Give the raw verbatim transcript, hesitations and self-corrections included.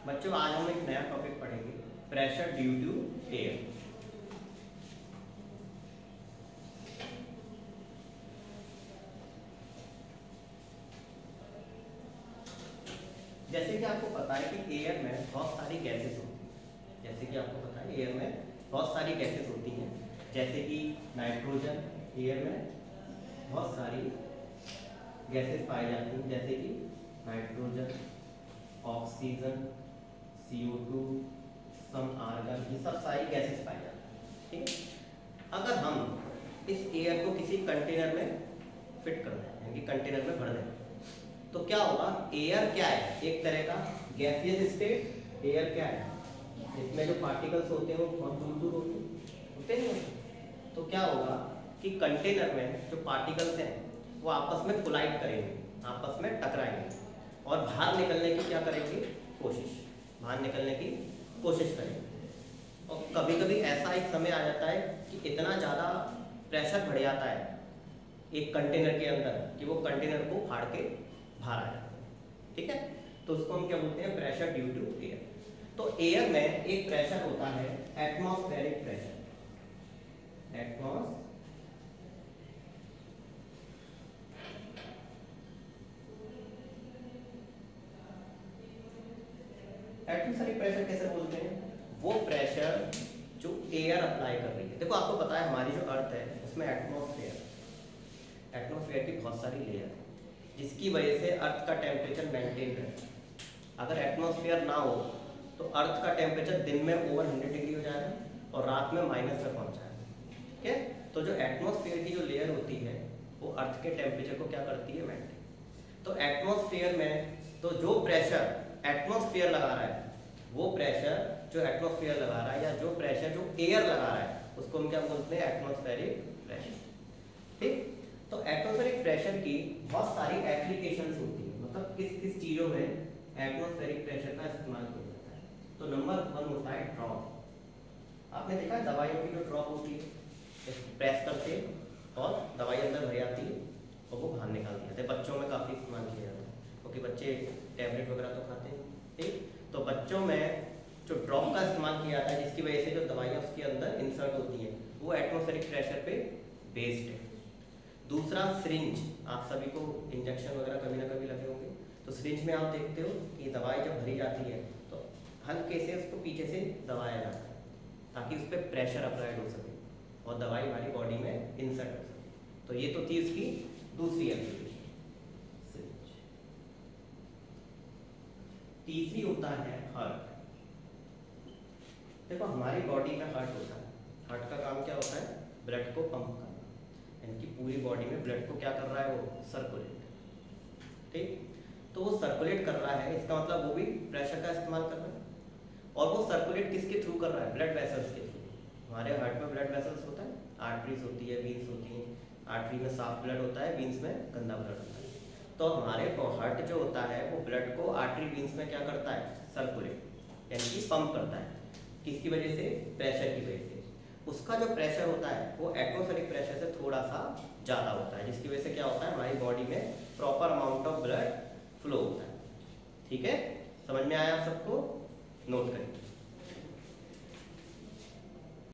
बच्चों आज हम एक नया टॉपिक पढ़ेंगे, प्रेशर ड्यू टू एयर। जैसे कि आपको पता है कि एयर में बहुत सारी गैसेस होती हैं। जैसे कि आपको पता है एयर में बहुत सारी गैसेस होती हैं, जैसे कि नाइट्रोजन, एयर में बहुत सारी गैसेस पाई जाती हैं, जैसे कि nitrogen, oxygen, C O two, some argon, ये सब सारी गैसेस पाई जाती हैं। ठीक है, अगर हम इस एयर को किसी कंटेनर में फिट कर दें, यानी कि कंटेनर में भर दें, तो क्या होगा? एयर क्या है? एक तरह का गैसियस स्टेट। एयर क्या है? इसमें जो पार्टिकल्स होते हैं वो बहुत दूर दूर होते हैं, होते हैं। तो क्या होगा कि कंटेनर में जो पार्टिकल्स हैं वो आपस में कोलाइड करेंगे, आपस में टकराएंगे और बाहर निकलने की क्या करेंगे? कोशिश, बाहर निकलने की कोशिश करेंगे। और कभी कभी ऐसा एक समय आ जाता है कि इतना ज़्यादा प्रेशर बढ़ जाता है एक कंटेनर के अंदर कि वो कंटेनर को फाड़ के बाहर आ जाता है। ठीक है, तो उसको हम क्या बोलते हैं? Pressure due to air. तो एयर में एक प्रेशर होता है atmospheric pressure. Atmos atmospheric pressure कैसे बोलते हैं? वो प्रेशर जो एयर अप्लाई कर रही है। देखो आपको पता है हमारी जो अर्थ है उसमें एटमॉस्फेयर एटमॉस्फेयर की बहुत सारी लेयर है, जिसकी वजह से अर्थ का टेम्परेचर मेंटेन रहता है। अगर एटमॉस्फेयर ना हो तो अर्थ का टेम्परेचर दिन में ओवर हंड्रेड डिग्री हो जाएगा और रात में माइनस में पहुंच जाएगा। ठीक है, तो जो एटमॉस्फेयर की जो लेयर होती है वो अर्थ के टेम्परेचर को क्या करती है? मेंटेन। तो एटमॉस्फेयर में तो जो प्रेशर एटमॉस्फेयर लगा रहा है, वो प्रेशर जो एटमॉस्फेयर लगा रहा है या जो प्रेशर जो एयर लगा रहा है उसको हम क्या बोलते हैं? Atmospheric pressure. ठीक, तो एटमॉस्फेरिक प्रेशर की बहुत सारी एप्लीकेशंस होती है, मतलब किस किस चीज़ों में एटमॉस्फेरिक प्रेशर का इस्तेमाल किया जाता है। तो नंबर वन होता है ड्रॉप। आपने देखा है दवाइयों की जो ड्रॉप होती है, प्रेस करते और दवाई अंदर भर जाती है और वो बाहर निकाल दिया जाता है। बच्चों में काफ़ी इस्तेमाल किया जाता है क्योंकि बच्चे टैबलेट वगैरह तो खाते हैं। ठीक, तो बच्चों में जो ड्रॉप का इस्तेमाल किया जाता है जिसकी वजह से जो दवाइयाँ उसके अंदर इंसर्ट होती हैं वो एटमॉस्फेरिक प्रेशर पे बेस्ड है। दूसरा सिरिंज, आप सभी को इंजेक्शन वगैरह कभी ना कभी लगे होंगे, तो सिरिंज में आप देखते हो कि दवाई जब भरी जाती है तो हल्के से उसको पीछे से दबाया जाता है ताकि उस पर प्रेशर अप्लाइड हो सके और दवाई हमारी बॉडी में इंसर्ट हो सके। तो ये तो थी उसकी दूसरी एप्लीकेशन, सिरिंज। तीसरी होता है हार्ट। देखो हमारी बॉडी में हार्ट होता है, हार्ट का काम क्या होता है? ब्लड को पंप करना, यानी कि पूरी बॉडी में ब्लड को क्या कर रहा है? वो सर्कुलेट। ठीक, तो वो सर्कुलेट कर रहा है, इसका मतलब वो भी प्रेशर का इस्तेमाल कर रहा है। और वो सर्कुलेट किसके थ्रू कर रहा है? ब्लड वेसल्स के थ्रू। हमारे हार्ट में ब्लड वेसल्स होता है, आर्टरीज होती है, वीन्स होती हैं। आर्टरी में साफ ब्लड होता है, वीन्स में गंदा ब्लड होता है। तो हमारे हार्ट जो होता है वो ब्लड को आर्टरी वीन्स में क्या करता है? सर्कुलेट, यानी कि पंप करता है। किसकी वजह से? प्रेशर की वजह से। उसका जो प्रेशर होता है वो एटमॉस्फेरिक प्रेशर से थोड़ा सा ज़्यादा होता है, जिसकी वजह से क्या होता है? हमारी बॉडी में proper amount of blood flow होता है। ठीक है, समझ में आया आप सबको? नोट करें।